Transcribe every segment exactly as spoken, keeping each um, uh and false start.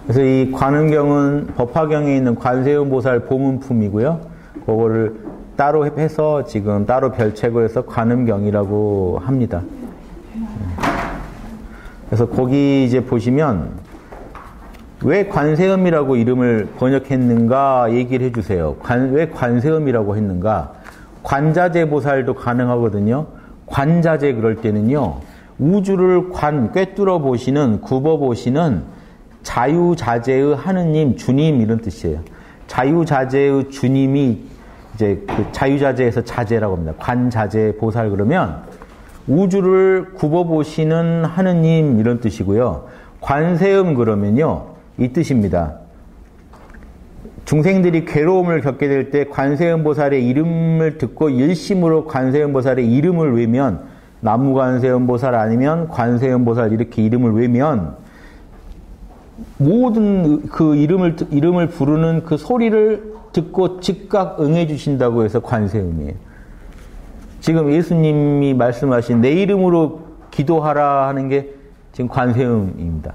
그래서 이 관음경은 법화경에 있는 관세음보살 보문품이고요. 그거를 따로 해서 지금 따로 별책을 해서 관음경이라고 합니다. 그래서 거기 이제 보시면 왜 관세음이라고 이름을 번역했는가 얘기를 해주세요. 관, 왜 관세음이라고 했는가? 관자재 보살도 가능하거든요. 관자재 그럴 때는요. 우주를 관, 꿰뚫어 보시는, 굽어 보시는 자유자재의 하느님, 주님 이런 뜻이에요. 자유자재의 주님이 이제 그 자유자재에서 자재라고 합니다. 관자재 보살 그러면 우주를 굽어 보시는 하느님 이런 뜻이고요. 관세음 그러면요. 이 뜻입니다. 중생들이 괴로움을 겪게 될 때 관세음보살의 이름을 듣고 일심으로 관세음보살의 이름을 외면 나무관세음보살 아니면 관세음보살 이렇게 이름을 외면 모든 그 이름을 이름을 부르는 그 소리를 듣고 즉각 응해 주신다고 해서 관세음이에요. 지금 예수님이 말씀하신 내 이름으로 기도하라 하는 게 지금 관세음입니다.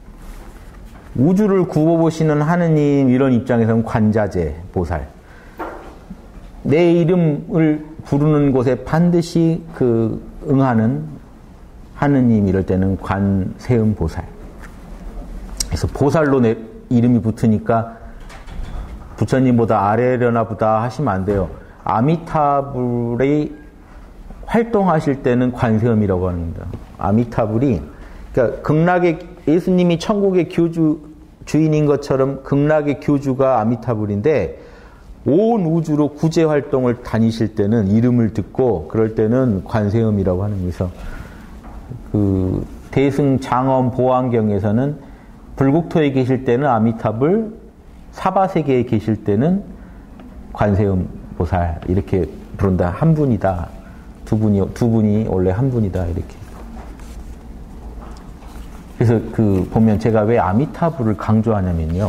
우주를 구워보시는 하느님 이런 입장에서는 관자재 보살. 내 이름을 부르는 곳에 반드시 그 응하는 하느님 이럴 때는 관세음 보살. 그래서 보살로 내 이름이 붙으니까 부처님보다 아래려나 보다 하시면 안 돼요. 아미타불이 활동하실 때는 관세음이라고 합니다. 아미타불이 그러니까 극락의 예수님이 천국의 교주 주인인 것처럼 극락의 교주가 아미타불인데 온 우주로 구제 활동을 다니실 때는 이름을 듣고 그럴 때는 관세음이라고 하는 거에서 그 대승장엄 보안경에서는 불국토에 계실 때는 아미타불, 사바세계에 계실 때는 관세음 보살 이렇게 부른다. 한 분이다. 두 분이 두 분이 원래 한 분이다 이렇게. 그래서 그 보면 제가 왜 아미타불을 강조하냐면요.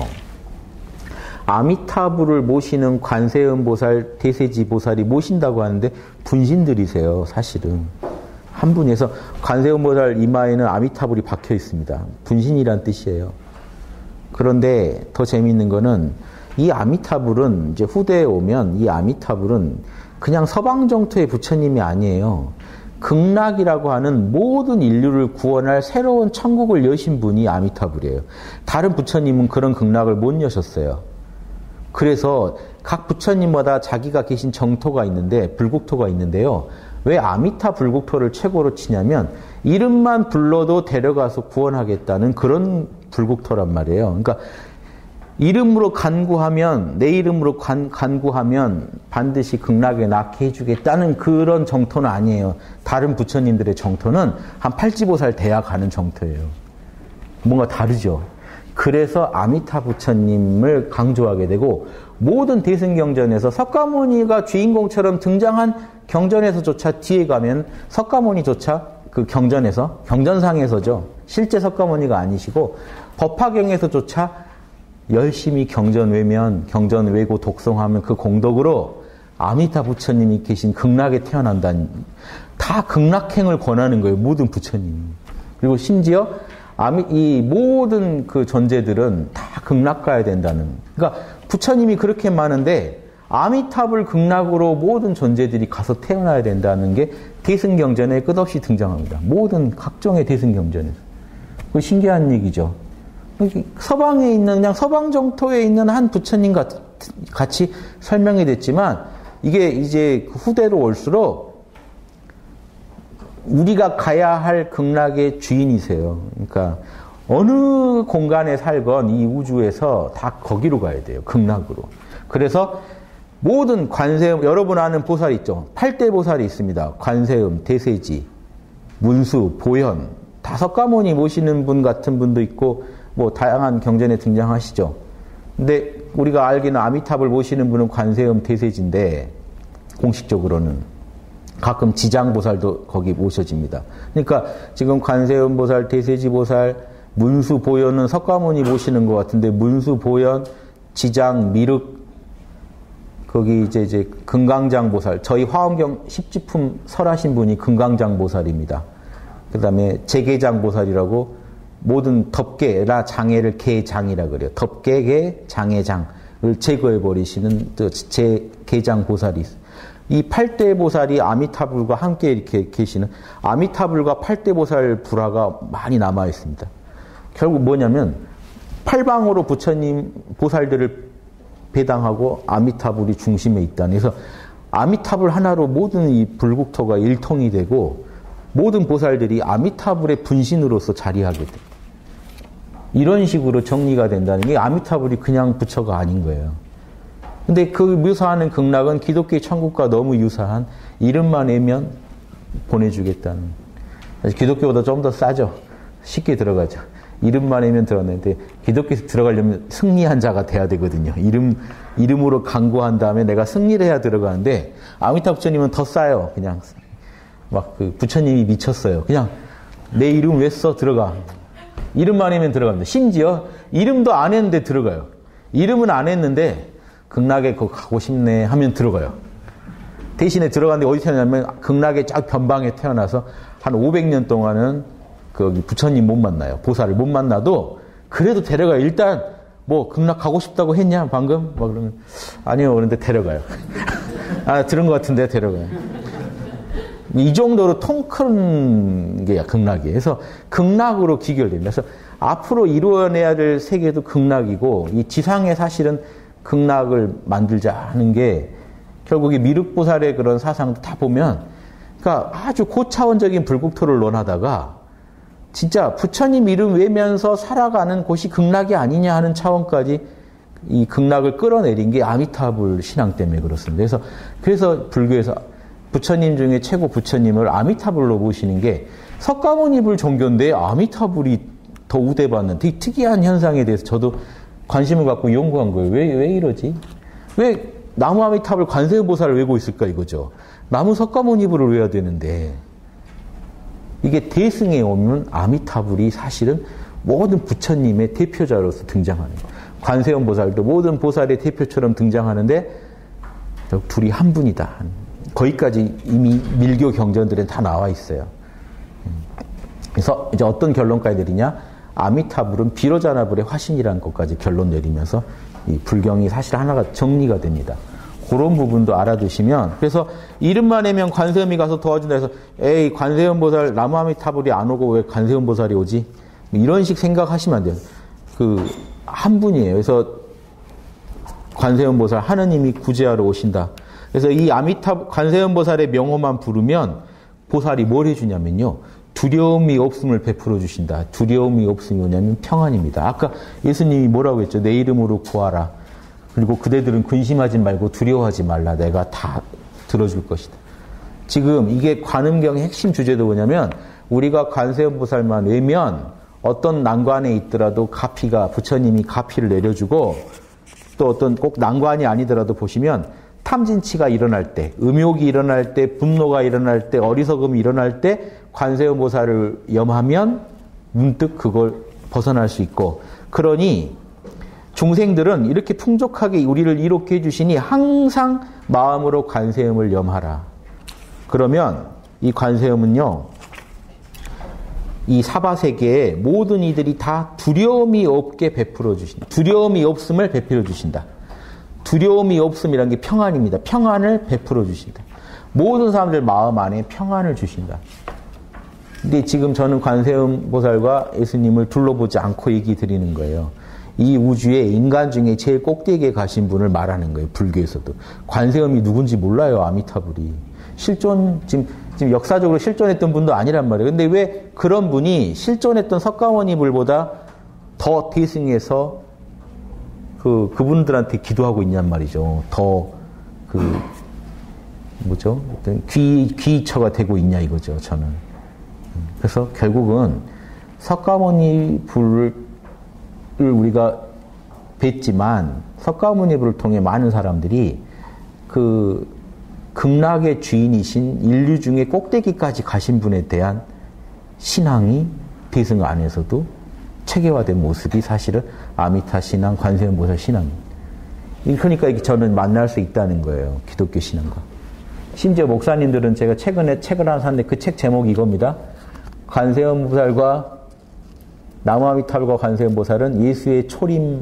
아미타불을 모시는 관세음 보살, 대세지 보살이 모신다고 하는데 분신들이세요. 사실은 한 분에서 관세음 보살 이마에는 아미타불이 박혀 있습니다. 분신이란 뜻이에요. 그런데 더 재미있는 거는 이 아미타불은 이제 후대에 오면 이 아미타불은 그냥 서방 정토의 부처님이 아니에요. 극락이라고 하는 모든 인류를 구원할 새로운 천국을 여신 분이 아미타불이에요. 다른 부처님은 그런 극락을 못 여셨어요. 그래서 각 부처님마다 자기가 계신 정토가 있는데 불국토가 있는데요. 왜 아미타 불국토를 최고로 치냐면 이름만 불러도 데려가서 구원하겠다는 그런 불국토란 말이에요. 그러니까 이름으로 간구하면 내 이름으로 간, 간구하면 반드시 극락에 낳게 해주겠다는 그런 정토는 아니에요. 다른 부처님들의 정토는 한 팔지보살 돼야 가는 정토예요. 뭔가 다르죠. 그래서 아미타 부처님을 강조하게 되고 모든 대승경전에서 석가모니가 주인공처럼 등장한 경전에서조차 뒤에 가면 석가모니조차 그 경전에서 경전상에서죠. 실제 석가모니가 아니시고 법화경에서조차 열심히 경전 외면, 경전 외고 독송하면 그 공덕으로 아미타 부처님이 계신 극락에 태어난다는, 다 극락행을 권하는 거예요. 모든 부처님이. 그리고 심지어 아미, 이 모든 그 존재들은 다 극락 가야 된다는. 그러니까 부처님이 그렇게 많은데 아미타불 극락으로 모든 존재들이 가서 태어나야 된다는 게 대승경전에 끝없이 등장합니다. 모든 각종의 대승경전에서. 그 신기한 얘기죠. 서방에 있는 그냥 서방 정토에 있는 한 부처님 같이 설명이 됐지만 이게 이제 후대로 올수록 우리가 가야 할 극락의 주인이세요. 그러니까 어느 공간에 살건 이 우주에서 다 거기로 가야 돼요. 극락으로. 그래서 모든 관세음, 여러분 아는 보살 있죠. 팔대 보살이 있습니다. 관세음, 대세지, 문수, 보현, 다섯가모니 모시는 분 같은 분도 있고 뭐 다양한 경전에 등장하시죠. 근데 우리가 알기는 아미타불 모시는 분은 관세음 대세지인데 공식적으로는 가끔 지장보살도 거기 모셔집니다. 그러니까 지금 관세음 보살, 대세지 보살, 문수 보현은 석가모니 모시는 것 같은데 문수 보현, 지장, 미륵 거기 이제 이제 금강장 보살, 저희 화엄경 십지품 설하신 분이 금강장 보살입니다. 그 다음에 제계장 보살이라고 모든 덮개라 장애를 개장이라 그래요. 덮개개 장애장을 제거해 버리시는 제 개장 보살이 있어요. 이 팔대 보살이 아미타불과 함께 이렇게 계시는 아미타불과 팔대 보살 불화가 많이 남아 있습니다. 결국 뭐냐면 팔방으로 부처님 보살들을 배당하고 아미타불이 중심에 있다. 그래서 아미타불 하나로 모든 이 불국토가 일통이 되고 모든 보살들이 아미타불의 분신으로서 자리하게 돼. 이런 식으로 정리가 된다는 게 아미타불이 그냥 부처가 아닌 거예요. 근데 그 묘사하는 극락은 기독교의 천국과 너무 유사한 이름만 외면 보내주겠다는. 기독교보다 좀 더 싸죠. 쉽게 들어가죠. 이름만 외면 들었는데 기독교에서 들어가려면 승리한 자가 돼야 되거든요. 이름, 이름으로 강구한 다음에 내가 승리를 해야 들어가는데 아미타 부처님은 더 싸요. 그냥 막 그 부처님이 미쳤어요. 그냥 내 이름 왜 써? 들어가. 이름만 외면 들어갑니다. 심지어 이름도 안 했는데 들어가요. 이름은 안 했는데 극락에 거 가고 싶네 하면 들어가요. 대신에 들어갔는데 어디 태어나냐면 극락의 쫙 변방에 태어나서 한 오백 년 동안은 그 부처님 못 만나요. 보살을 못 만나도 그래도 데려가요. 일단 뭐 극락 가고 싶다고 했냐 방금? 막 그러면 아니요. 그런데 데려가요. 아 들은 것 같은데 데려가요. 이 정도로 통 큰 게 극락이에요. 그래서 극락으로 기결됩니다. 그래서 앞으로 이루어내야 될 세계도 극락이고 이 지상에 사실은 극락을 만들자 하는 게 결국 이 미륵보살의 그런 사상도 다 보면 그러니까 아주 고차원적인 불국토를 논하다가 진짜 부처님 이름 외면서 살아가는 곳이 극락이 아니냐 하는 차원까지 이 극락을 끌어내린 게 아미타불 신앙 때문에 그렇습니다. 그래서, 그래서 불교에서 부처님 중에 최고 부처님을 아미타불로 모시는 게 석가모니불 종교인데 아미타불이 더 우대받는 되게 특이한 현상에 대해서 저도 관심을 갖고 연구한 거예요. 왜, 왜 이러지? 왜 나무 아미타불 관세음보살을 외고 있을까 이거죠. 나무 석가모니불을 외워야 되는데 이게 대승에 오면 아미타불이 사실은 모든 부처님의 대표자로서 등장하는 거예요. 관세음보살도 모든 보살의 대표처럼 등장하는데 둘이 한 분이다. 거기까지 이미 밀교 경전들은 다 나와 있어요. 그래서 이제 어떤 결론까지 내리냐? 아미타불은 비로자나불의 화신이라는 것까지 결론 내리면서 이 불경이 사실 하나가 정리가 됩니다. 그런 부분도 알아두시면 그래서 이름만 외면 관세음이 가서 도와준다 해서 에이 관세음보살 나무 아미타불이 안 오고 왜 관세음보살이 오지? 이런 식 생각하시면 안 돼요. 그 한 분이에요. 그래서 관세음보살 하느님이 구제하러 오신다. 그래서 이 아미타 관세음보살의 명호만 부르면 보살이 뭘 해주냐면요. 두려움이 없음을 베풀어 주신다. 두려움이 없음이 뭐냐면 평안입니다. 아까 예수님이 뭐라고 했죠? 내 이름으로 구하라. 그리고 그대들은 근심하지 말고 두려워하지 말라. 내가 다 들어줄 것이다. 지금 이게 관음경의 핵심 주제도 뭐냐면 우리가 관세음보살만 외면 어떤 난관에 있더라도 가피가 부처님이 가피를 내려주고 또 어떤 꼭 난관이 아니더라도 보시면 탐진치가 일어날 때, 음욕이 일어날 때, 분노가 일어날 때, 어리석음이 일어날 때 관세음보살을 염하면 문득 그걸 벗어날 수 있고 그러니 중생들은 이렇게 풍족하게 우리를 이롭게 해주시니 항상 마음으로 관세음을 염하라. 그러면 이 관세음은요. 이 사바세계에 모든 이들이 다 두려움이 없게 베풀어 주신다. 두려움이 없음을 베풀어 주신다. 두려움이 없음이란 게 평안입니다. 평안을 베풀어 주신다. 모든 사람들 마음 안에 평안을 주신다. 근데 지금 저는 관세음 보살과 예수님을 둘러보지 않고 얘기 드리는 거예요. 이 우주에 인간 중에 제일 꼭대기에 가신 분을 말하는 거예요. 불교에서도. 관세음이 누군지 몰라요. 아미타불이. 실존 지금 지금 역사적으로 실존했던 분도 아니란 말이에요. 근데 왜 그런 분이 실존했던 석가모니 불보다 더 대승해서 그, 그분들한테 기도하고 있냔 말이죠. 더, 그, 뭐죠? 귀, 귀처가 되고 있냐 이거죠, 저는. 그래서 결국은 석가모니 불을 우리가 뵀지만 석가모니 불을 통해 많은 사람들이 그 극락의 주인이신 인류 중에 꼭대기까지 가신 분에 대한 신앙이 대승 안에서도 체계화된 모습이 사실은 아미타 신앙, 관세음보살 신앙입니다. 그러니까 저는 만날 수 있다는 거예요. 기독교 신앙과. 심지어 목사님들은 제가 최근에 책을 하나 샀는데 그 책 제목이 이겁니다. 관세음보살과 나무아미타불과 관세음보살은 예수의 초림을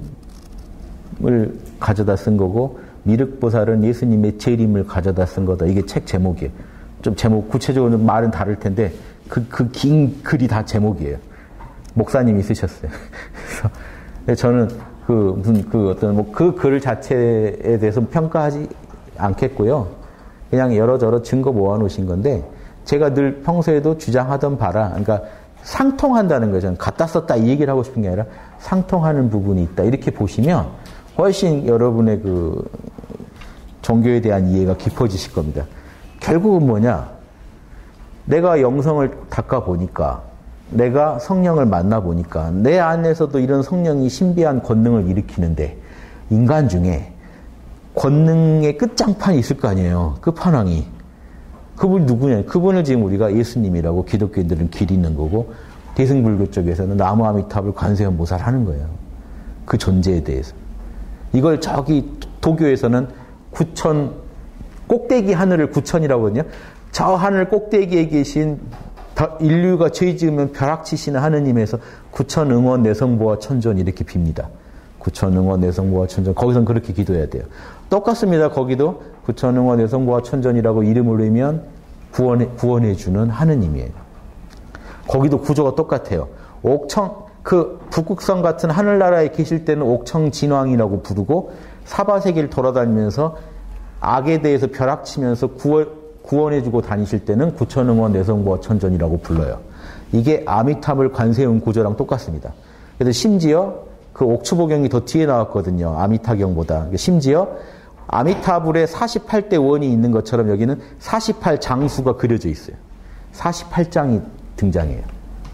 가져다 쓴 거고 미륵보살은 예수님의 재림을 가져다 쓴 거다. 이게 책 제목이에요. 좀 제목 구체적으로 말은 다를 텐데 그 그 긴 글이 다 제목이에요. 목사님이 쓰셨어요. 그래서 저는 그 무슨 그 어떤 뭐 그 글 자체에 대해서 평가하지 않겠고요. 그냥 여러저러 증거 모아놓으신 건데 제가 늘 평소에도 주장하던 바라, 그러니까 상통한다는 거죠. 갖다 썼다 이 얘기를 하고 싶은 게 아니라 상통하는 부분이 있다. 이렇게 보시면 훨씬 여러분의 그 종교에 대한 이해가 깊어지실 겁니다. 결국은 뭐냐? 내가 영성을 닦아 보니까, 내가 성령을 만나 보니까 내 안에서도 이런 성령이 신비한 권능을 일으키는데 인간 중에 권능의 끝장판이 있을 거 아니에요. 끝판왕이. 그분이 누구냐? 그분을 지금 우리가 예수님이라고 기독교인들은 기리는 거고 대승불교 쪽에서는 나무아미타불 관세음보살 하는 거예요. 그 존재에 대해서. 이걸 저기 도교에서는 구천, 꼭대기 하늘을 구천이라고 하거든요. 저 하늘 꼭대기에 계신 인류가 죄 지으면 벼락치시는 하느님에서 구천 응원 내성보와 천전 이렇게 빕니다. 구천 응원 내성보와 천전. 거기선 그렇게 기도해야 돼요. 똑같습니다. 거기도 구천 응원 내성보와 천전이라고 이름을 넣으면 구원해, 구원해주는 하느님이에요. 거기도 구조가 똑같아요. 옥청, 그 북극성 같은 하늘나라에 계실 때는 옥청진왕이라고 부르고 사바세계를 돌아다니면서 악에 대해서 벼락치면서 구원, 구원해주고 다니실 때는 구천응원 내성보와 천전이라고 불러요. 이게 아미타불 관세음 구조랑 똑같습니다. 그래서 심지어 그 옥추보경이 더 뒤에 나왔거든요. 아미타경보다. 심지어 아미타불에 사십팔 대 원이 있는 것처럼 여기는 사십팔 장수가 그려져 있어요. 사십팔 장이 등장해요.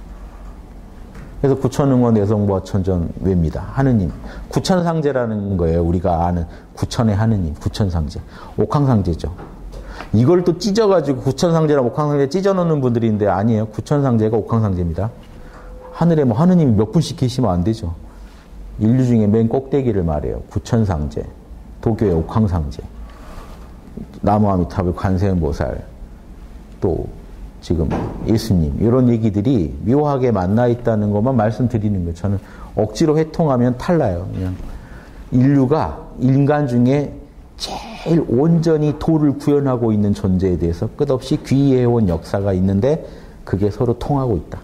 그래서 구천응원 내성보와 천전 외입니다. 하느님. 구천상제라는 거예요. 우리가 아는 구천의 하느님. 구천상제. 옥황상제죠. 이걸 또 찢어가지고 구천상제랑 옥황상제 찢어놓는 분들이 있는데 아니에요. 구천상제가 옥황상제입니다. 하늘에 뭐 하느님이 몇 분씩 계시면 안 되죠. 인류 중에 맨 꼭대기를 말해요. 구천상제. 도교의 옥황상제. 나무아미타불 관세음보살. 또 지금 예수님 이런 얘기들이 묘하게 만나 있다는 것만 말씀드리는 거예요. 저는 억지로 회통하면 탈나요. 그냥 인류가 인간 중에 제일 온전히 도를 구현하고 있는 존재에 대해서 끝없이 귀의해온 역사가 있는데 그게 서로 통하고 있다.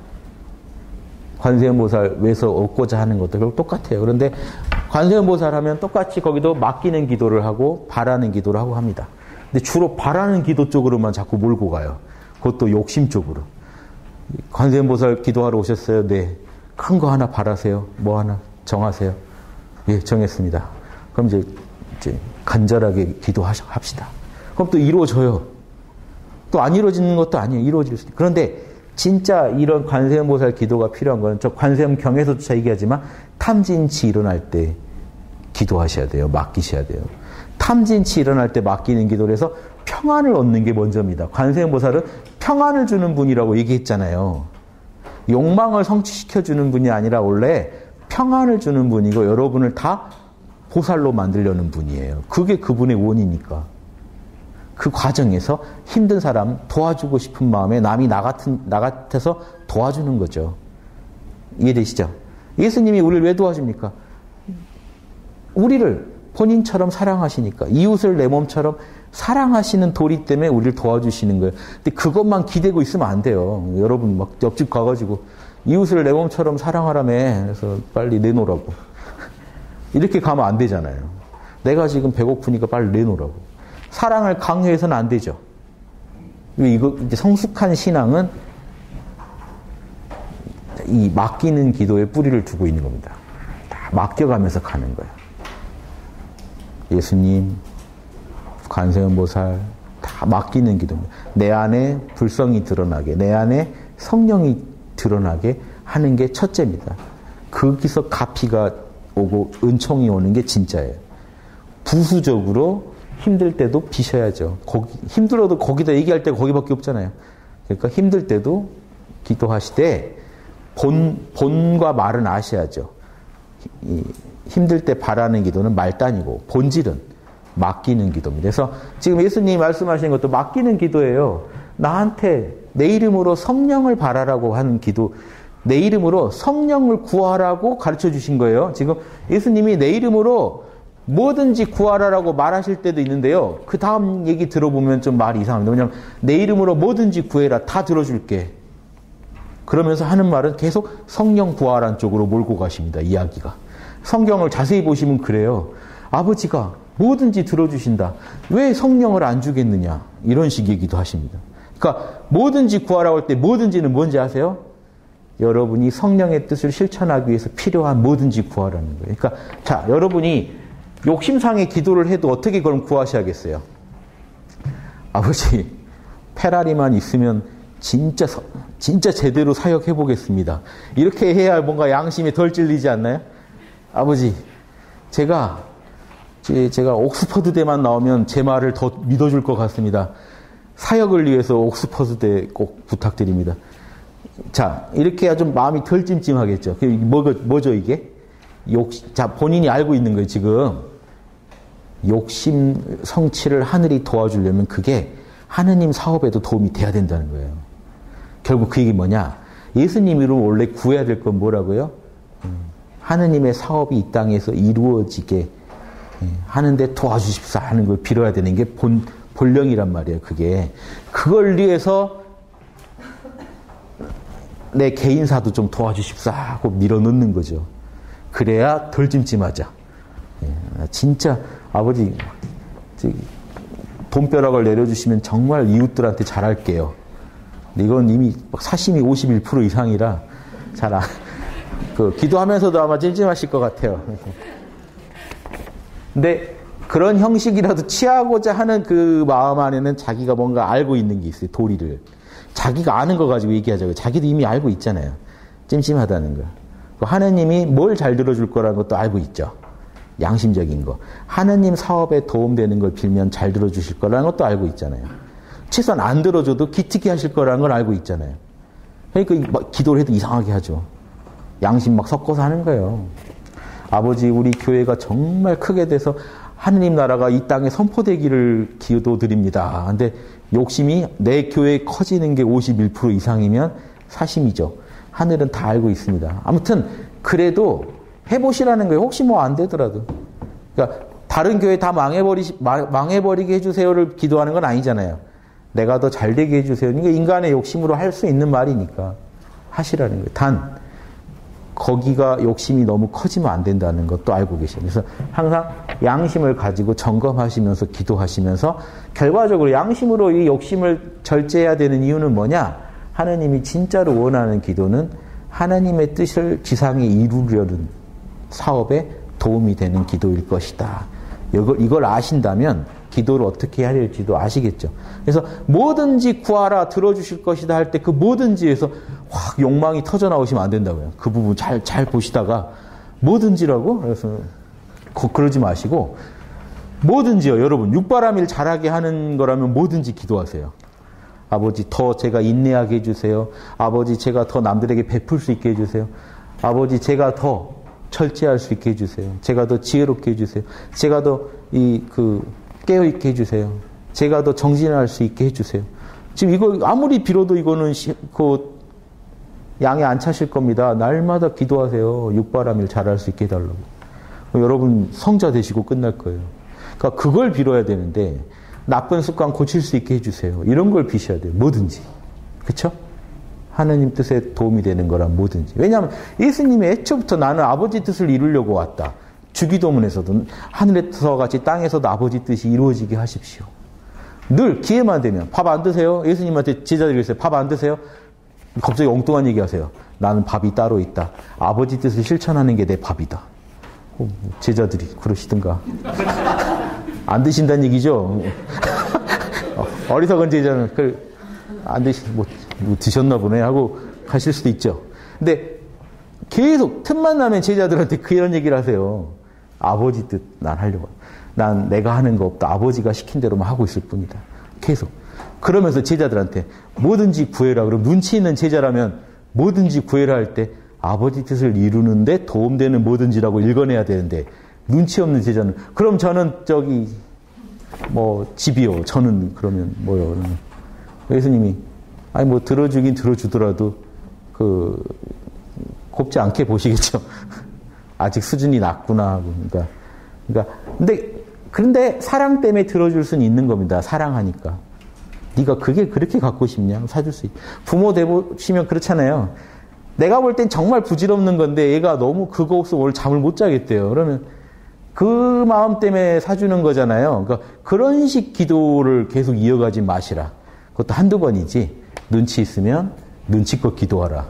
관세음보살 외서 얻고자 하는 것도 결국 똑같아요. 그런데 관세음보살 하면 똑같이 거기도 맡기는 기도를 하고 바라는 기도를 하고 합니다. 근데 주로 바라는 기도 쪽으로만 자꾸 몰고 가요. 그것도 욕심 쪽으로. 관세음보살 기도하러 오셨어요? 네. 큰 거 하나 바라세요. 뭐 하나 정하세요. 예, 정했습니다. 그럼 이제, 이제 간절하게 기도합시다. 그럼 또 이루어져요. 또 안 이루어지는 것도 아니에요. 이루어질 수 있어요. 그런데 진짜 이런 관세음보살 기도가 필요한 거는 저 관세음경에서조차 얘기하지만 탐진치 일어날 때 기도하셔야 돼요. 맡기셔야 돼요. 탐진치 일어날 때 맡기는 기도를 해서 평안을 얻는 게 먼저입니다. 관세음보살은 평안을 주는 분이라고 얘기했잖아요. 욕망을 성취시켜주는 분이 아니라 원래 평안을 주는 분이고 여러분을 다 보살로 만들려는 분이에요. 그게 그분의 원이니까. 그 과정에서 힘든 사람 도와주고 싶은 마음에 남이 나 같은, 나 같아서 도와주는 거죠. 이해되시죠? 예수님이 우리를 왜 도와줍니까? 우리를 본인처럼 사랑하시니까. 이웃을 내 몸처럼 사랑하시는 도리 때문에 우리를 도와주시는 거예요. 근데 그것만 기대고 있으면 안 돼요. 여러분 막 옆집 가가지고 이웃을 내 몸처럼 사랑하라며. 그래서 빨리 내놓으라고. 이렇게 가면 안 되잖아요. 내가 지금 배고프니까 빨리 내놓으라고. 사랑을 강요해서는 안 되죠. 이거 이제 성숙한 신앙은 이 맡기는 기도에 뿌리를 두고 있는 겁니다. 다 맡겨가면서 가는 거예요. 예수님, 관세음보살 다 맡기는 기도입니다. 내 안에 불성이 드러나게, 내 안에 성령이 드러나게 하는 게 첫째입니다. 거기서 가피가 오고 은총이 오는 게 진짜예요. 부수적으로 힘들 때도 비셔야죠. 거기, 힘들어도 거기다 얘기할 때가 거기밖에 없잖아요. 그러니까 힘들 때도 기도하시되 본, 본과 말은 아셔야죠. 이, 힘들 때 바라는 기도는 말단이고 본질은 맡기는 기도입니다. 그래서 지금 예수님이 말씀하시는 것도 맡기는 기도예요. 나한테 내 이름으로 성령을 바라라고 하는 기도. 내 이름으로 성령을 구하라고 가르쳐 주신 거예요. 지금 예수님이 내 이름으로 뭐든지 구하라라고 말하실 때도 있는데요. 그 다음 얘기 들어보면 좀 말이 이상합니다. 왜냐하면 내 이름으로 뭐든지 구해라. 다 들어줄게. 그러면서 하는 말은 계속 성령 구하라는 쪽으로 몰고 가십니다. 이야기가. 성경을 자세히 보시면 그래요. 아버지가 뭐든지 들어주신다. 왜 성령을 안 주겠느냐. 이런 식 얘기도 하십니다. 그러니까 뭐든지 구하라고 할 때 뭐든지는 뭔지 아세요? 여러분이 성령의 뜻을 실천하기 위해서 필요한 뭐든지 구하라는 거예요. 그러니까 자, 여러분이 욕심상의 기도를 해도 어떻게 그럼 구하셔야겠어요? 아버지, 페라리만 있으면 진짜 진짜 제대로 사역해 보겠습니다. 이렇게 해야 뭔가 양심이 덜 찔리지 않나요? 아버지, 제가 제가 옥스퍼드대만 나오면 제 말을 더 믿어줄 것 같습니다. 사역을 위해서 옥스퍼드대 꼭 부탁드립니다. 자, 이렇게 해야 좀 마음이 덜 찜찜하겠죠. 뭐, 뭐죠 이게? 욕, 자, 본인이 알고 있는 거예요 지금. 욕심 성취를 하늘이 도와주려면 그게 하느님 사업에도 도움이 돼야 된다는 거예요. 결국 그 얘기 뭐냐? 예수님으로 원래 구해야 될 건 뭐라고요? 하느님의 사업이 이 땅에서 이루어지게 하는데 도와주십사 하는 걸 빌어야 되는 게 본, 본령이란 말이에요. 그게. 그걸 위해서 내 개인사도 좀 도와주십사 하고 밀어넣는 거죠. 그래야 덜 찜찜하자. 진짜 아버지 돈벼락을 내려주시면 정말 이웃들한테 잘할게요. 이건 이미 사심이 오십일 퍼센트 이상이라 잘 안, 그 기도하면서도 아마 찜찜하실 것 같아요. 근데 그런 형식이라도 취하고자 하는 그 마음 안에는 자기가 뭔가 알고 있는 게 있어요. 도리를. 자기가 아는 거 가지고 얘기하자고요. 자기도 이미 알고 있잖아요. 찜찜하다는 거. 하느님이 뭘 잘 들어줄 거라는 것도 알고 있죠. 양심적인 거. 하느님 사업에 도움되는 걸 빌면 잘 들어주실 거라는 것도 알고 있잖아요. 최소한 안 들어줘도 기특해 하실 거라는 걸 알고 있잖아요. 그러니까 기도를 해도 이상하게 하죠. 양심 막 섞어서 하는 거예요. 아버지, 우리 교회가 정말 크게 돼서 하느님 나라가 이 땅에 선포되기를 기도드립니다. 근데 욕심이 내 교회 커지는 게 오십일 퍼센트 이상이면 사심이죠. 하늘은 다 알고 있습니다. 아무튼 그래도 해보시라는 거예요. 혹시 뭐 안 되더라도. 그러니까 다른 교회 다 망해버리, 망해버리게 해주세요를 기도하는 건 아니잖아요. 내가 더 잘되게 해주세요. 이게 인간의 욕심으로 할 수 있는 말이니까 하시라는 거예요. 단 거기가 욕심이 너무 커지면 안 된다는 것도 알고 계셔요. 그래서 항상 양심을 가지고 점검하시면서 기도하시면서 결과적으로 양심으로 이 욕심을 절제해야 되는 이유는 뭐냐? 하나님이 진짜로 원하는 기도는 하나님의 뜻을 지상에 이루려는 사업에 도움이 되는 기도일 것이다. 이걸, 이걸 아신다면 기도를 어떻게 해야 될지도 아시겠죠. 그래서 뭐든지 구하라 들어주실 것이다 할 때 그 뭐든지에서 확 욕망이 터져 나오시면 안 된다고요. 그 부분 잘, 잘 보시다가 뭐든지라고? 그래서 거, 그러지 마시고 뭐든지요. 여러분 육바라밀 잘하게 하는 거라면 뭐든지 기도하세요. 아버지 더 제가 인내하게 해주세요. 아버지 제가 더 남들에게 베풀 수 있게 해주세요. 아버지 제가 더 철저할 수 있게 해주세요. 제가 더 지혜롭게 해주세요. 제가 더 이 그 깨어있게 해주세요. 제가 더 정진할 수 있게 해주세요. 지금 이거 아무리 빌어도 이거는 시, 그 양에 안 차실 겁니다. 날마다 기도하세요. 육바라밀 잘할 수 있게 해달라고. 여러분 성자 되시고 끝날 거예요. 그러니까 그걸 빌어야 되는데 나쁜 습관 고칠 수 있게 해주세요. 이런 걸 비셔야 돼요. 뭐든지. 그렇죠? 하나님 뜻에 도움이 되는 거란 뭐든지. 왜냐하면 예수님이 애초부터 나는 아버지 뜻을 이루려고 왔다. 주기도문에서도 하늘에서 같이 땅에서도 아버지 뜻이 이루어지게 하십시오. 늘 기회만 되면 밥 안 드세요? 예수님한테 제자들이 있어요. 밥 안 드세요? 갑자기 엉뚱한 얘기하세요. 나는 밥이 따로 있다. 아버지 뜻을 실천하는 게 내 밥이다. 제자들이 그러시든가. 안 드신다는 얘기죠. 어리석은 제자는 그 안 드시 뭐, 뭐 드셨나 보네 하고 가실 수도 있죠. 근데 계속 틈만 나면 제자들한테 그런 얘기를 하세요. 아버지 뜻 난 하려고. 난 내가 하는 거 없다. 아버지가 시킨 대로만 하고 있을 뿐이다. 계속. 그러면서 제자들한테 뭐든지 구해라. 그럼 눈치 있는 제자라면 뭐든지 구해라 할 때 아버지 뜻을 이루는데 도움되는 뭐든지라고 읽어내야 되는데 눈치 없는 제자는 그럼 저는 저기 뭐 집이요. 저는 그러면 뭐요. 예수님이 아니 뭐 들어주긴 들어주더라도 그 곱지 않게 보시겠죠. 아직 수준이 낮구나 하고. 그러니까, 그러니까, 근데, 그런데 사랑 때문에 들어줄 수는 있는 겁니다. 사랑하니까. 네가 그게 그렇게 갖고 싶냐? 사줄 수 있. 부모 돼보시면 그렇잖아요. 내가 볼 땐 정말 부질없는 건데 얘가 너무 그거 없으면 오늘 잠을 못 자겠대요. 그러면 그 마음 때문에 사주는 거잖아요. 그러니까 그런 식 기도를 계속 이어가지 마시라. 그것도 한두 번이지. 눈치 있으면 눈치껏 기도하라.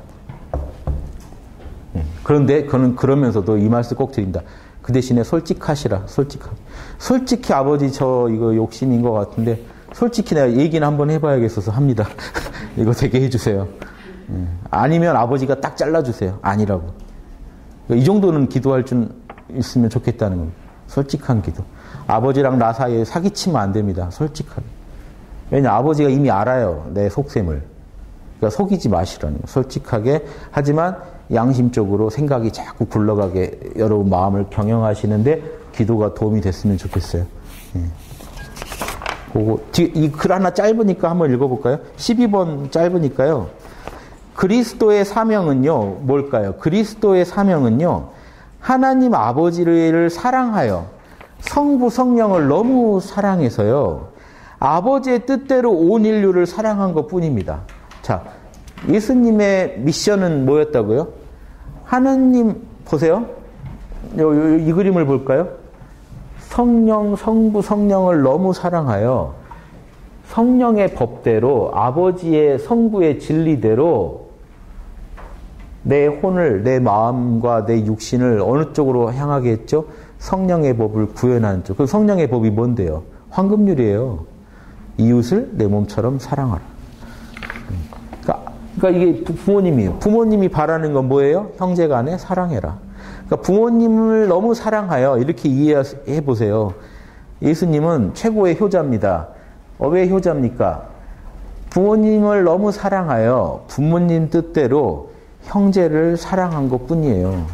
그런데 그는 그러면서도 이 말씀 꼭 드린다. 그 대신에 솔직하시라. 솔직하게. 솔직히 아버지 저 이거 욕심인 것 같은데 솔직히 내가 얘기는 한번 해봐야겠어서 합니다. 이거 되게 해주세요. 아니면 아버지가 딱 잘라주세요. 아니라고. 이 정도는 기도할 줄 있으면 좋겠다는 겁니다. 솔직한 기도. 아버지랑 나 사이에 사기치면 안 됩니다. 솔직하게. 왜냐 아버지가 이미 알아요. 내 속셈을. 그러니까 속이지 마시라는 거예요. 솔직하게. 하지만 양심적으로 생각이 자꾸 굴러가게 여러분 마음을 경영하시는데 기도가 도움이 됐으면 좋겠어요. 예. 그거 이 글 하나 짧으니까 한번 읽어볼까요? 십이 번 짧으니까요. 그리스도의 사명은요, 뭘까요? 그리스도의 사명은요, 하나님 아버지를 사랑하여 성부 성령을 너무 사랑해서요, 아버지의 뜻대로 온 인류를 사랑한 것 뿐입니다. 자, 예수님의 미션은 뭐였다고요? 하나님, 보세요. 요, 요, 이 그림을 볼까요? 성령, 성부, 성령을 너무 사랑하여 성령의 법대로 아버지의 성부의 진리대로 내 혼을, 내 마음과 내 육신을 어느 쪽으로 향하게 했죠? 성령의 법을 구현하는 쪽. 그 성령의 법이 뭔데요? 황금률이에요. 이웃을 내 몸처럼 사랑하라. 그러니까, 그러니까 이게 부모님이에요. 부모님이 바라는 건 뭐예요? 형제간에 사랑해라. 그러니까 부모님을 너무 사랑하여 이렇게 이해해 보세요. 예수님은 최고의 효자입니다. 어, 왜 효자입니까? 부모님을 너무 사랑하여 부모님 뜻대로 형제를 사랑한 것 뿐이에요.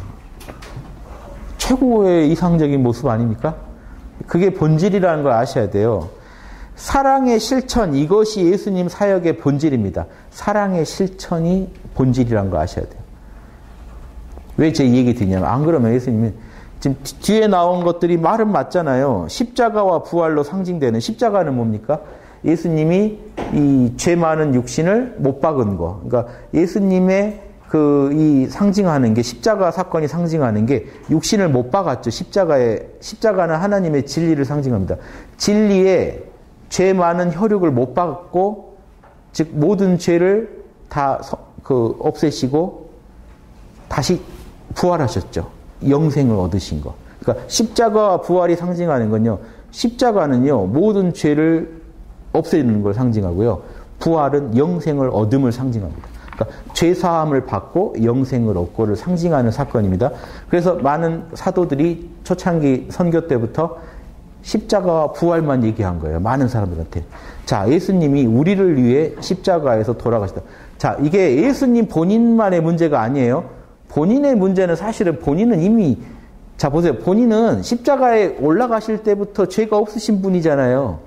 최고의 이상적인 모습 아닙니까? 그게 본질이라는 걸 아셔야 돼요. 사랑의 실천, 이것이 예수님 사역의 본질입니다. 사랑의 실천이 본질이라는 걸 아셔야 돼요. 왜 제 얘기 드냐면, 안 그러면 예수님이 지금 뒤에 나온 것들이 말은 맞잖아요. 십자가와 부활로 상징되는 십자가는 뭡니까? 예수님이 이 죄 많은 육신을 못 박은 거. 그러니까 예수님의 그 이 상징하는 게 십자가 사건이 상징하는 게 육신을 못 박았죠. 십자가에 십자가는 하나님의 진리를 상징합니다. 진리에 죄 많은 혈육을 못 박았고, 즉 모든 죄를 다 그 없애시고 다시 부활하셨죠. 영생을 얻으신 거. 그러니까 십자가와 부활이 상징하는 건요. 십자가는요. 모든 죄를 없애는 걸 상징하고요. 부활은 영생을 얻음을 상징합니다. 그러니까 죄사함을 받고 영생을 얻고를 상징하는 사건입니다. 그래서 많은 사도들이 초창기 선교 때부터 십자가와 부활만 얘기한 거예요. 많은 사람들한테. 자, 예수님이 우리를 위해 십자가에서 돌아가시다. 자, 이게 예수님 본인만의 문제가 아니에요. 본인의 문제는 사실은 본인은 이미, 자 보세요. 본인은 십자가에 올라가실 때부터 죄가 없으신 분이잖아요.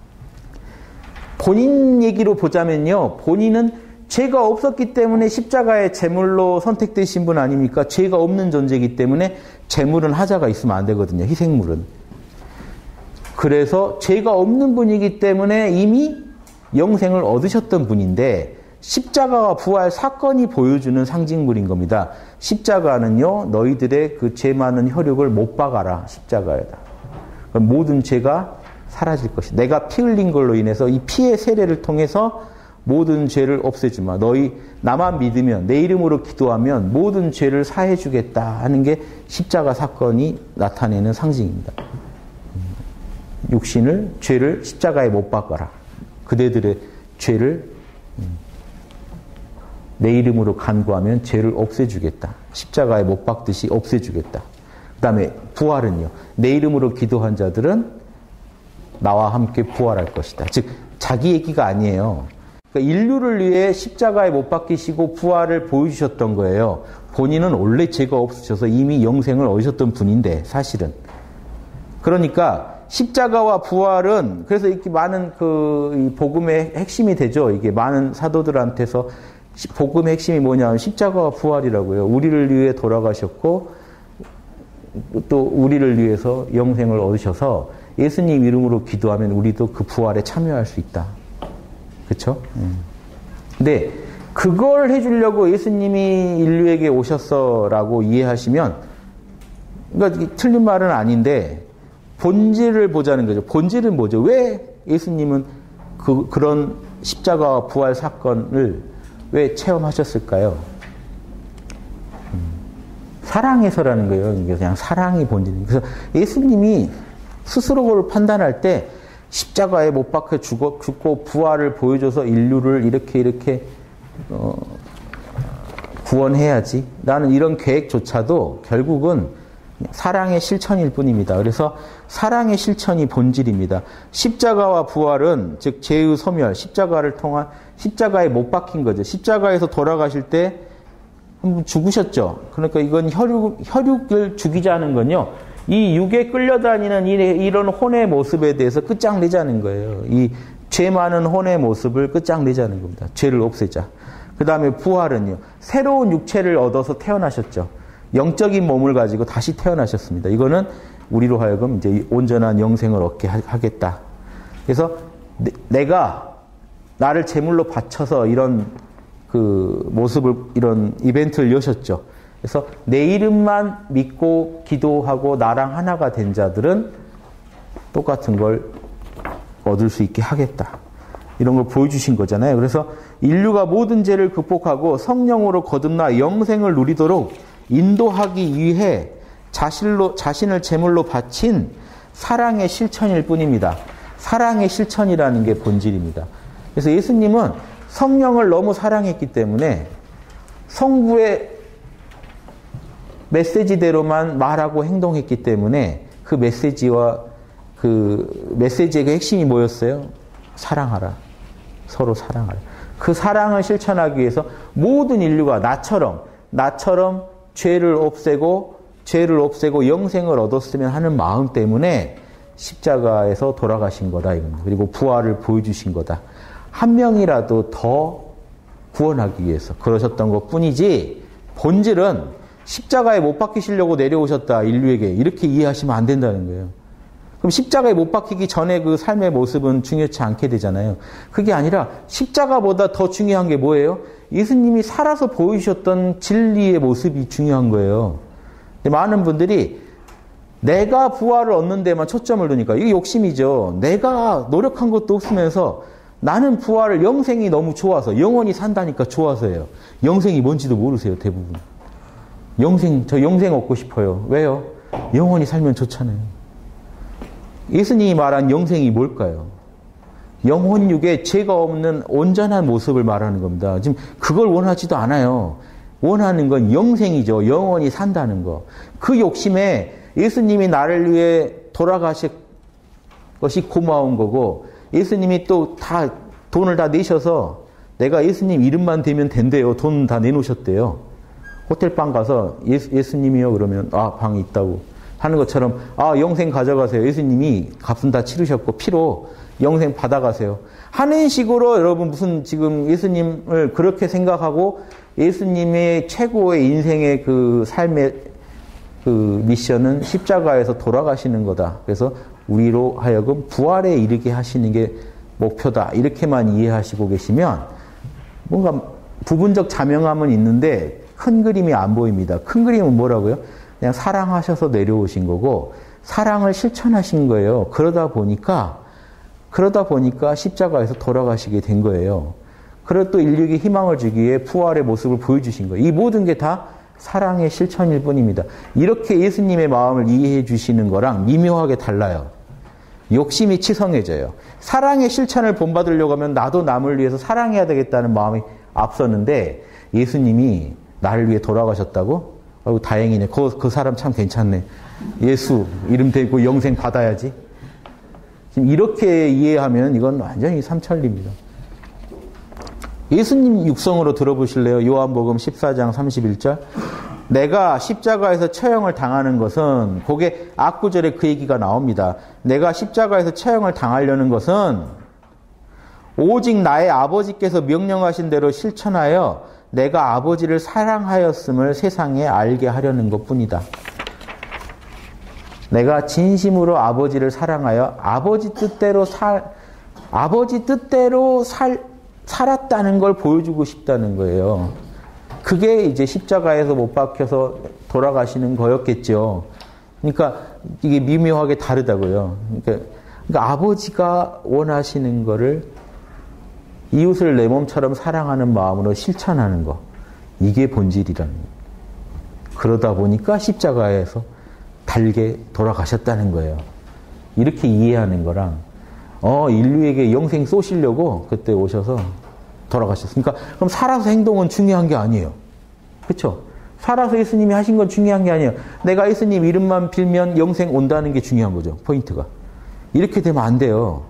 본인 얘기로 보자면요. 본인은 죄가 없었기 때문에 십자가의 제물로 선택되신 분 아닙니까? 죄가 없는 존재이기 때문에 제물은 하자가 있으면 안 되거든요. 희생물은. 그래서 죄가 없는 분이기 때문에 이미 영생을 얻으셨던 분인데 십자가와 부활 사건이 보여주는 상징물인 겁니다. 십자가는요, 너희들의 그 죄 많은 혈육을 못 박아라, 십자가에다. 그럼 모든 죄가 사라질 것이다. 내가 피 흘린 걸로 인해서 이 피의 세례를 통해서 모든 죄를 없애주마. 너희 나만 믿으면, 내 이름으로 기도하면 모든 죄를 사해주겠다 하는 게 십자가 사건이 나타내는 상징입니다. 육신을, 죄를 십자가에 못 박아라. 그대들의 죄를 내 이름으로 간구하면 죄를 없애주겠다. 십자가에 못 박듯이 없애주겠다. 그 다음에 부활은요. 내 이름으로 기도한 자들은 나와 함께 부활할 것이다. 즉 자기 얘기가 아니에요. 그러니까 인류를 위해 십자가에 못 박히시고 부활을 보여주셨던 거예요. 본인은 원래 죄가 없으셔서 이미 영생을 얻으셨던 분인데 사실은. 그러니까 십자가와 부활은 그래서 이렇게 많은 그 복음의 핵심이 되죠. 이게 많은 사도들한테서 복음의 핵심이 뭐냐면 십자가와 부활이라고요. 우리를 위해 돌아가셨고 또 우리를 위해서 영생을 얻으셔서 예수님 이름으로 기도하면 우리도 그 부활에 참여할 수 있다. 그렇죠? 음. 근데 그걸 해주려고 예수님이 인류에게 오셨어라고 이해하시면, 그러니까 틀린 말은 아닌데 본질을 보자는 거죠. 본질은 뭐죠? 왜 예수님은 그, 그런 십자가와 부활 사건을 왜 체험하셨을까요? 음. 사랑해서라는 거예요. 그냥 사랑이 본질입니다. 그래서 예수님이 스스로 그걸 판단할 때 십자가에 못 박혀 죽어, 죽고 부활을 보여줘서 인류를 이렇게 이렇게 어, 구원해야지 라는 이런 계획조차도 결국은 사랑의 실천일 뿐입니다. 그래서 사랑의 실천이 본질입니다. 십자가와 부활은 즉 죄의 소멸, 십자가를 통한 십자가에 못 박힌 거죠. 십자가에서 돌아가실 때 한번 죽으셨죠. 그러니까 이건 혈육, 혈육을 죽이자는 건요. 이 육에 끌려다니는 이런 혼의 모습에 대해서 끝장내자는 거예요. 이 죄 많은 혼의 모습을 끝장내자는 겁니다. 죄를 없애자. 그 다음에 부활은요. 새로운 육체를 얻어서 태어나셨죠. 영적인 몸을 가지고 다시 태어나셨습니다. 이거는 우리로 하여금 이제 온전한 영생을 얻게 하겠다. 그래서 내가 나를 제물로 바쳐서 이런 그 모습을, 이런 이벤트를 여셨죠. 그래서 내 이름만 믿고 기도하고 나랑 하나가 된 자들은 똑같은 걸 얻을 수 있게 하겠다. 이런 걸 보여주신 거잖아요. 그래서 인류가 모든 죄를 극복하고 성령으로 거듭나 영생을 누리도록 인도하기 위해 자신로, 자신을 제물로 바친 사랑의 실천일 뿐입니다. 사랑의 실천이라는 게 본질입니다. 그래서 예수님은 성령을 너무 사랑했기 때문에 성부의 메시지대로만 말하고 행동했기 때문에 그 메시지와 그 메시지의 핵심이 뭐였어요? 사랑하라. 서로 사랑하라. 그 사랑을 실천하기 위해서 모든 인류가 나처럼 나처럼 죄를 없애고 죄를 없애고 영생을 얻었으면 하는 마음 때문에 십자가에서 돌아가신 거다. 이겁니다. 그리고 부활을 보여주신 거다. 한 명이라도 더 구원하기 위해서 그러셨던 것뿐이지 본질은 십자가에 못 박히시려고 내려오셨다. 인류에게. 이렇게 이해하시면 안 된다는 거예요. 그럼 십자가에 못 박히기 전에 그 삶의 모습은 중요치 않게 되잖아요. 그게 아니라 십자가보다 더 중요한 게 뭐예요? 예수님이 살아서 보이셨던 진리의 모습이 중요한 거예요. 근데 많은 분들이 내가 부활을 얻는 데만 초점을 두니까 이게 욕심이죠. 내가 노력한 것도 없으면서 나는 부활을 영생이 너무 좋아서 영원히 산다니까 좋아서예요. 영생이 뭔지도 모르세요. 대부분. 영생, 저 영생 얻고 싶어요. 왜요? 영원히 살면 좋잖아요. 예수님이 말한 영생이 뭘까요? 영혼육에 죄가 없는 온전한 모습을 말하는 겁니다. 지금 그걸 원하지도 않아요. 원하는 건 영생이죠. 영원히 산다는 거. 그 욕심에 예수님이 나를 위해 돌아가실 것이 고마운 거고 예수님이 또 다 돈을 다 내셔서 내가 예수님 이름만 대면 된대요. 돈 다 내놓으셨대요. 호텔방 가서 예수, 예수님이요 그러면 아 방이 있다고 하는 것처럼 아 영생 가져가세요. 예수님이 값은 다 치르셨고 피로 영생 받아가세요. 하는 식으로 여러분 무슨 지금 예수님을 그렇게 생각하고 예수님의 최고의 인생의 그 삶의 그 미션은 십자가에서 돌아가시는 거다. 그래서 우리로 하여금 부활에 이르게 하시는 게 목표다. 이렇게만 이해하시고 계시면 뭔가 부분적 자명함은 있는데 큰 그림이 안 보입니다. 큰 그림은 뭐라고요? 그냥 사랑하셔서 내려오신 거고 사랑을 실천하신 거예요. 그러다 보니까 그러다 보니까 십자가에서 돌아가시게 된 거예요. 그리고 또 인류에게 희망을 주기 위해 부활의 모습을 보여주신 거예요. 이 모든 게 다 사랑의 실천일 뿐입니다. 이렇게 예수님의 마음을 이해해 주시는 거랑 미묘하게 달라요. 욕심이 치성해져요. 사랑의 실천을 본받으려고 하면 나도 남을 위해서 사랑해야 되겠다는 마음이 앞섰는데 예수님이 나를 위해 돌아가셨다고? 아이고, 다행이네. 그, 그 사람 참 괜찮네. 예수 이름 대고 영생 받아야지. 지금 이렇게 이해하면 이건 완전히 삼천리입니다. 예수님 육성으로 들어보실래요? 요한복음 십사 장 삼십일 절. 내가 십자가에서 처형을 당하는 것은 그게 앞구절에 그 얘기가 나옵니다. 내가 십자가에서 처형을 당하려는 것은 오직 나의 아버지께서 명령하신 대로 실천하여 내가 아버지를 사랑하였음을 세상에 알게 하려는 것뿐이다. 내가 진심으로 아버지를 사랑하여 아버지 뜻대로 살, 아버지 뜻대로 살, 살았다는 걸 보여주고 싶다는 거예요. 그게 이제 십자가에서 못 박혀서 돌아가시는 거였겠죠. 그러니까 이게 미묘하게 다르다고요. 그러니까, 그러니까 아버지가 원하시는 거를 이웃을 내 몸처럼 사랑하는 마음으로 실천하는 거. 이게 본질이라는 거예요. 그러다 보니까 십자가에서 달게 돌아가셨다는 거예요. 이렇게 이해하는 거랑 어 인류에게 영생 쏘시려고 그때 오셔서 돌아가셨으니까 그럼 살아서 행동은 중요한 게 아니에요. 그렇죠? 살아서 예수님이 하신 건 중요한 게 아니에요. 내가 예수님 이름만 빌면 영생 온다는 게 중요한 거죠. 포인트가. 이렇게 되면 안 돼요.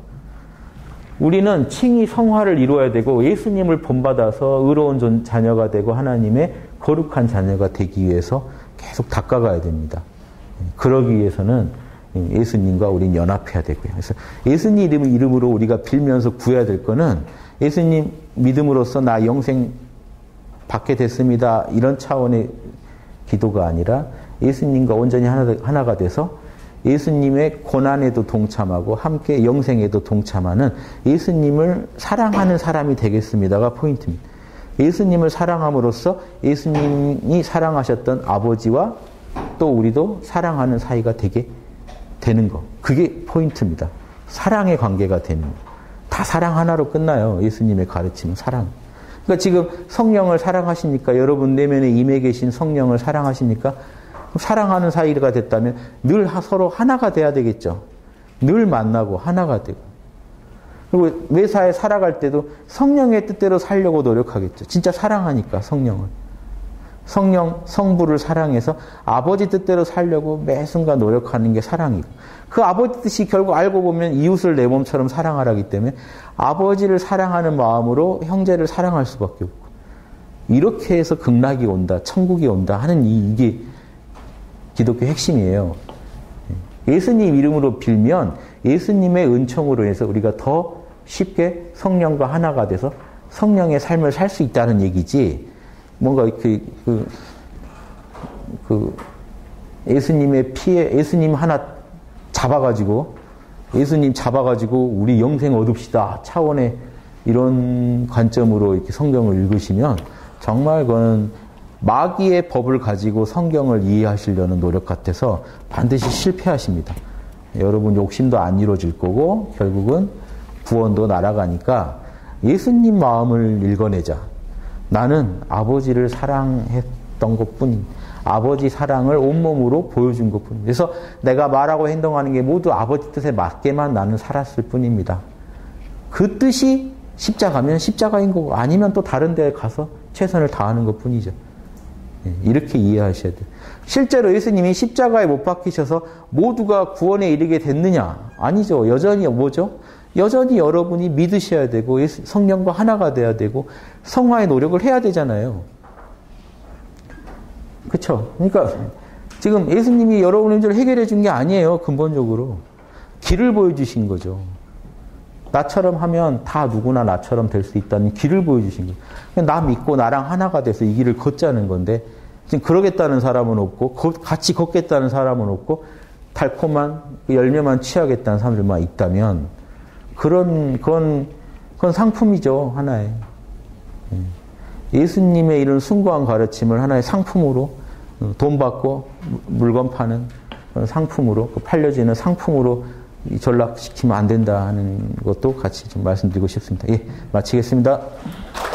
우리는 칭의 성화를 이루어야 되고 예수님을 본받아서 의로운 자녀가 되고 하나님의 거룩한 자녀가 되기 위해서 계속 닦아가야 됩니다. 그러기 위해서는 예수님과 우리는 연합해야 되고요. 그래서 예수님 이름, 이름으로 우리가 빌면서 구해야 될 거는 예수님 믿음으로써 나 영생 받게 됐습니다. 이런 차원의 기도가 아니라 예수님과 온전히 하나, 하나가 돼서 예수님의 고난에도 동참하고 함께 영생에도 동참하는 예수님을 사랑하는 사람이 되겠습니다가 포인트입니다. 예수님을 사랑함으로써 예수님이 사랑하셨던 아버지와 또 우리도 사랑하는 사이가 되게 되는 거. 그게 포인트입니다. 사랑의 관계가 되는 거. 다 사랑 하나로 끝나요. 예수님의 가르침은 사랑. 그러니까 지금 성령을 사랑하십니까? 여러분 내면에 임해 계신 성령을 사랑하십니까? 사랑하는 사이가 됐다면 늘 서로 하나가 돼야 되겠죠. 늘 만나고 하나가 되고. 그리고 매사에 살아갈 때도 성령의 뜻대로 살려고 노력하겠죠. 진짜 사랑하니까 성령을. 성령, 성부를 사랑해서 아버지 뜻대로 살려고 매 순간 노력하는 게 사랑이고 그 아버지 뜻이 결국 알고 보면 이웃을 내 몸처럼 사랑하라기 때문에 아버지를 사랑하는 마음으로 형제를 사랑할 수밖에 없고 이렇게 해서 극락이 온다, 천국이 온다 하는 이, 이게 기독교 핵심이에요. 예수님 이름으로 빌면 예수님의 은총으로 해서 우리가 더 쉽게 성령과 하나가 돼서 성령의 삶을 살 수 있다는 얘기지 뭔가 그, 그, 그, 예수님의 피에, 예수님 하나 잡아가지고, 예수님 잡아가지고, 우리 영생 얻읍시다. 차원의 이런 관점으로 이렇게 성경을 읽으시면, 정말 그거는 마귀의 법을 가지고 성경을 이해하시려는 노력 같아서 반드시 실패하십니다. 여러분 욕심도 안 이루어질 거고, 결국은 구원도 날아가니까 예수님 마음을 읽어내자. 나는 아버지를 사랑했던 것뿐인 아버지 사랑을 온몸으로 보여준 것뿐. 그래서 내가 말하고 행동하는 게 모두 아버지 뜻에 맞게만 나는 살았을 뿐입니다. 그 뜻이 십자가면 십자가인 거고 아니면 또 다른 데에 가서 최선을 다하는 것뿐이죠. 이렇게 이해하셔야 돼요. 실제로 예수님이 십자가에 못 박히셔서 모두가 구원에 이르게 됐느냐? 아니죠. 여전히 뭐죠? 여전히 여러분이 믿으셔야 되고 성령과 하나가 돼야 되고 성화의 노력을 해야 되잖아요. 그렇죠? 그러니까 지금 예수님이 여러분의 문제를 해결해 준 게 아니에요. 근본적으로. 길을 보여주신 거죠. 나처럼 하면 다 누구나 나처럼 될 수 있다는 길을 보여주신 거예요. 나 믿고 나랑 하나가 돼서 이 길을 걷자는 건데 지금 그러겠다는 사람은 없고 같이 걷겠다는 사람은 없고 달콤한 열매만 취하겠다는 사람들만 있다면 그런, 그건, 그건 상품이죠, 하나의. 예수님의 이런 숭고한 가르침을 하나의 상품으로, 돈 받고 물건 파는 상품으로, 팔려지는 상품으로 전락시키면 안 된다 하는 것도 같이 좀 말씀드리고 싶습니다. 예, 마치겠습니다.